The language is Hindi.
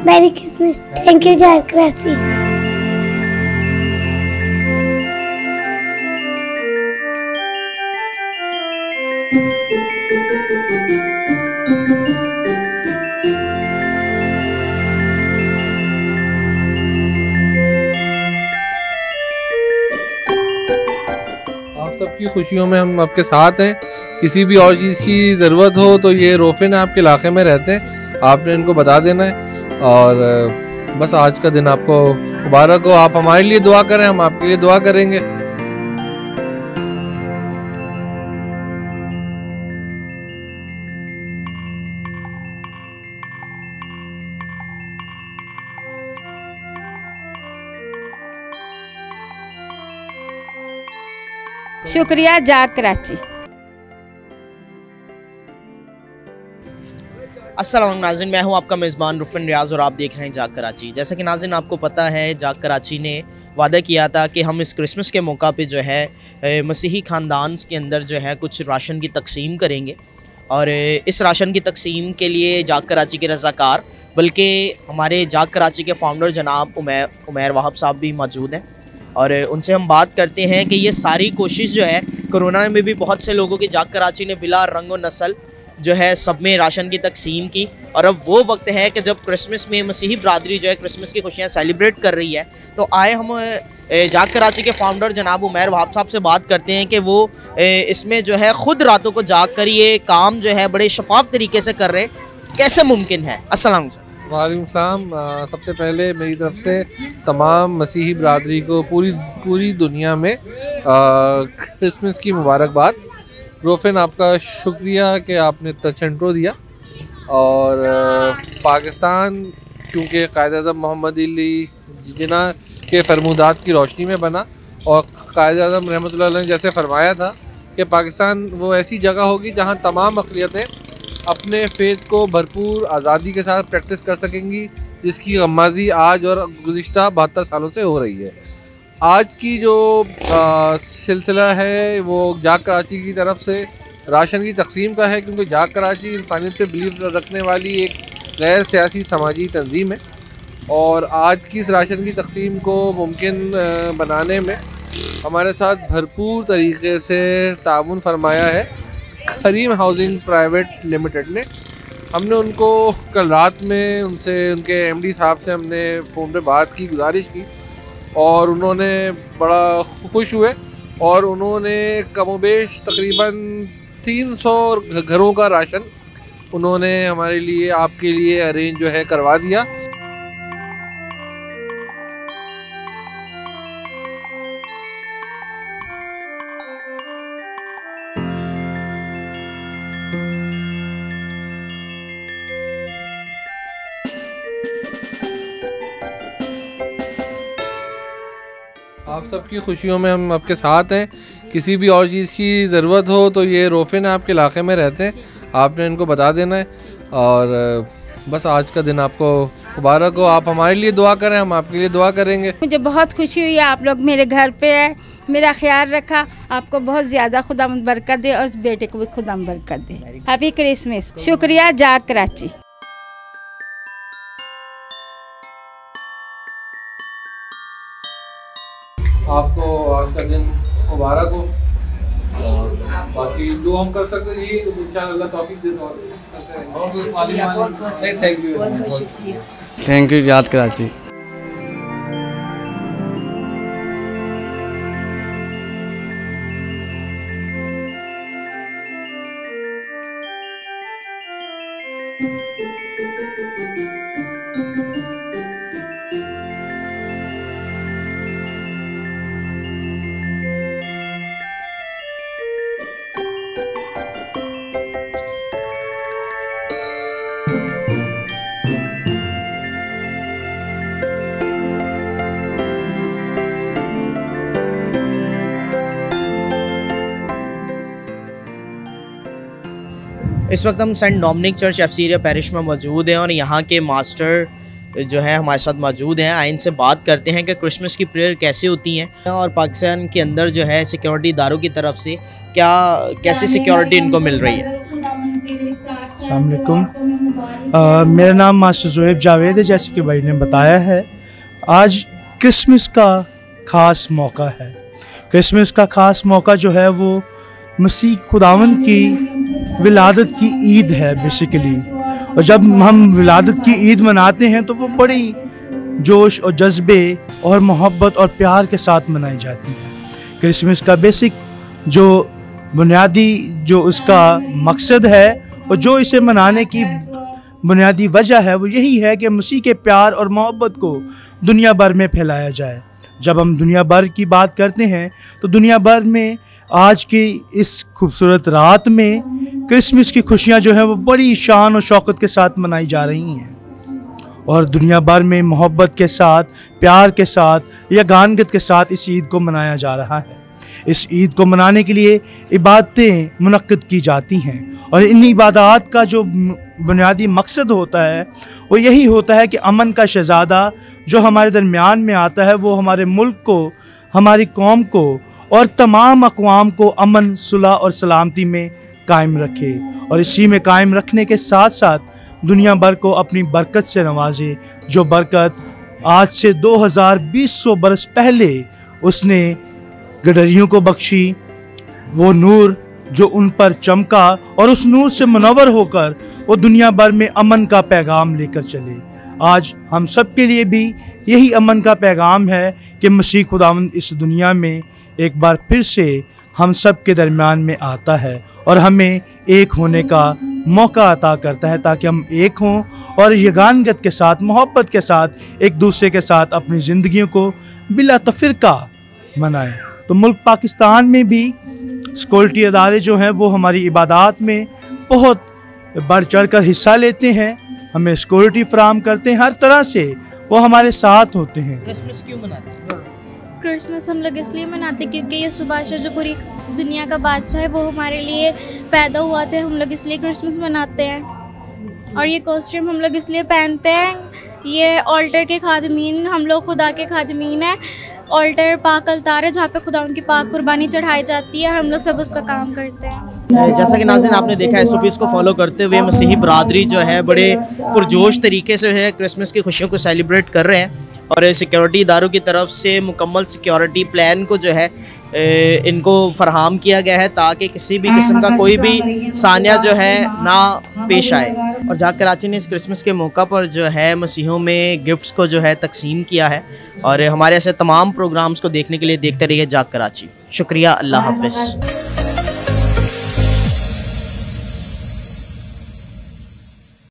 Mary Christmas. थैंक यू जार कराची। सबकी खुशियों में हम आपके साथ हैं। किसी भी और चीज़ की ज़रूरत हो तो ये रोफिन आपके इलाके में रहते हैं, आपने इनको बता देना है। और बस आज का दिन आपको मुबारक हो। आप हमारे लिए दुआ करें, हम आपके लिए दुआ करेंगे। शुक्रिया जार कराची। अस्सलाम नाज़रीन, मैं हूं आपका मेज़बान रुफिन रियाज और आप देख रहे हैं जाग कराची। जैसा कि नाज़रीन आपको पता है, जाग कराची ने वादा किया था कि हम इस क्रिसमस के मौका पे जो है मसीही ख़ानदान के अंदर जो है कुछ राशन की तकसीम करेंगे। और इस राशन की तकसीम के लिए जाग कराची के रज़ाकार बल्कि हमारे जाग कराची के फाउंडर जनाब उमैर वहाब साहब भी मौजूद हैं और उनसे हम बात करते हैं कि ये सारी कोशिश जो है, कोरोना में भी बहुत से लोगों की जाग कराची ने बिला रंग व नस्ल जो है सब में राशन की तकसीम की। और अब वो वक्त है कि जब क्रिसमस में मसीही बरादरी जो है क्रिसमस की खुशियाँ सेलिब्रेट कर रही है, तो आए हम जाग कराची के फाउंडर जनाब उमैर वहाब साहब से बात करते हैं कि वो इसमें जो है ख़ुद रातों को जाग कर ये काम जो है बड़े शफाफ तरीके से कर रहे, कैसे मुमकिन है। अस्सलाम वालेकुम सलाम। सबसे पहले मेरी तरफ से तमाम मसीही बरादरी को पूरी दुनिया में क्रिसमस की मुबारकबाद। रोफिन, आपका शुक्रिया कि आपने टच इंट्रो दिया। और पाकिस्तान क्योंकि कायद-ए-आज़म मोहम्मद अली जिन्ना के फरमूदात की रोशनी में बना और कायद-ए-आज़म रहमतुल्लाह अलैह ने जैसे फरमाया था कि पाकिस्तान वो ऐसी जगह होगी जहाँ तमाम अक़लियतें अपने फेथ को भरपूर आज़ादी के साथ प्रैक्टिस कर सकेंगी, जिसकी गम्माज़ी आज और गुज़िश्ता 72 सालों से हो रही है। आज की जो सिलसिला है वो जाग कराची की तरफ से राशन की तकसीम का है, क्योंकि जाग कराची इंसानियत पे बिलीव रखने वाली एक गैर सियासी समाजी तंजीम है। और आज की इस राशन की तकसीम को मुमकिन बनाने में हमारे साथ भरपूर तरीके से ताउन फरमाया है करीम हाउसिंग प्राइवेट लिमिटेड ने। हमने उनको कल रात में उनके एमडी साहब से हमने फ़ोन पे बात की, गुजारिश की, और उन्होंने बड़ा खुश हुए और उन्होंने कमोबेश तकरीबन 300 घरों का राशन उन्होंने हमारे लिए, आपके लिए अरेंज जो है करवा दिया। आप सबकी खुशियों में हम आपके साथ हैं। किसी भी और चीज़ की ज़रूरत हो तो ये रोफिन आपके इलाके में रहते हैं, आपने इनको बता देना है। और बस आज का दिन आपको मुबारक हो। आप हमारे लिए दुआ करें, हम आपके लिए दुआ करेंगे। मुझे बहुत खुशी हुई, आप लोग मेरे घर पे है, मेरा ख्याल रखा। आपको बहुत ज़्यादा खुदा बरकत दे और उस बेटे को भी खुदा बरकत दे। Happy Christmas. शुक्रिया जाग कराची। आपको आज का दिन मुबारक हो। और बाकी जो हम कर सकते हैं ये तो इंशाअल्लाह तौफीक दे दो। थैंक यू जाग कराची। इस वक्त हम सेंट डोमिनिक चर्च एफसीरिया पैरिश में मौजूद हैं और यहाँ के मास्टर जो है हमारे साथ मौजूद हैं। आइन से बात करते हैं कि क्रिसमस की प्रेयर कैसे होती हैं और पाकिस्तान के अंदर जो है सिक्योरिटी इदारों की तरफ से कैसी सिक्योरिटी इनको मिल रही है। अस्सलाम वालेकुम। मेरा नाम मास्टर ज़ुएब जावेद है, जैसे कि भाई ने बताया है। आज क्रिसमस का ख़ास मौका है। क्रिसमस का ख़ास मौका जो है वो मसीह खुदावंद की विलादत की ईद है बेसिकली। और जब हम विलादत की ईद मनाते हैं तो वो बड़ी जोश और जज्बे और मोहब्बत और प्यार के साथ मनाई जाती है। क्रिसमस का बेसिक जो बुनियादी जो उसका मकसद है और जो इसे मनाने की बुनियादी वजह है वो यही है कि मसीह के प्यार और मोहब्बत को दुनिया भर में फैलाया जाए। जब हम दुनिया भर की बात करते हैं तो दुनिया भर में आज की इस खूबसूरत रात में क्रिसमस की खुशियां जो हैं वो बड़ी शान और शौकत के साथ मनाई जा रही हैं और दुनिया भर में मोहब्बत के साथ, प्यार के साथ या गानगत के साथ इस ईद को मनाया जा रहा है। इस ईद को मनाने के लिए इबादतें मुनक्किद की जाती हैं और इन इबादत का जो बुनियादी मकसद होता है वो यही होता है कि अमन का शहज़ादा जो हमारे दरमियान में आता है वो हमारे मुल्क को, हमारी कौम को और तमाम अक़वाम को अमन, सुलह और सलामती में कायम रखे और इसी में कायम रखने के साथ साथ दुनिया भर को अपनी बरकत से नवाजे, जो बरकत आज से 2200 बरस पहले उसने गडरियों को बख्शी। वो नूर जो उन पर चमका और उस नूर से मुनव्वर होकर वो दुनिया भर में अमन का पैगाम लेकर चले। आज हम सब के लिए भी यही अमन का पैगाम है कि मसीह खुदावंद इस दुनिया में एक बार फिर से हम सब के दरमियान में आता है और हमें एक होने का मौका अता करता है ताकि हम एक हों और यगानगत के साथ, मोहब्बत के साथ एक दूसरे के साथ अपनी ज़िंदगियों को बिला तफरीका मनाएं। तो मुल्क पाकिस्तान में भी सिक्योरिटी अदारे जो हैं वो हमारी इबादत में बहुत बढ़ चढ़ कर हिस्सा लेते हैं, हमें सिक्योरिटी फराहम करते हैं, हर तरह से वो हमारे साथ होते हैं। क्रिसमस क्यों मनाते हैं? क्रिसमस हम लोग इसलिए मनाते हैं क्योंकि ये बादशाह जो पूरी दुनिया का बादशाह है वो हमारे लिए पैदा हुआ था, हम लोग इसलिए क्रिसमस मनाते हैं। और ये कॉस्ट्यूम हम लोग इसलिए पहनते हैं, ये ऑल्टर के खादमीन, हम लोग खुदा के खादमीन हैं। ऑल्टर पाक अलतार है जहाँ पे खुदा उनकी पाक कुर्बानी चढ़ाई जाती है और हम लोग सब उसका काम करते हैं। जैसा कि नाज़रीन आपने देखा SOPs को फॉलो करते हुए मसीही बरादरी जो है बड़े पुरजोश तरीके से है क्रिसमस की खुशियों को सेलिब्रेट कर रहे हैं और सिक्योरिटी इदारों की तरफ से मुकम्मल सिक्योरिटी प्लान को जो है इनको फराहम किया गया है ताकि किसी भी किस्म का कोई भी सानिया जो है ना पेश आए। और जाग कराची ने इस क्रिसमस के मौका पर जो है मसीहों में गिफ्ट्स को जो है तकसीम किया है और हमारे ऐसे तमाम प्रोग्राम्स को देखने के लिए देखते रहिए जाग कराची। शुक्रिया, अल्लाह हाफ़िज़।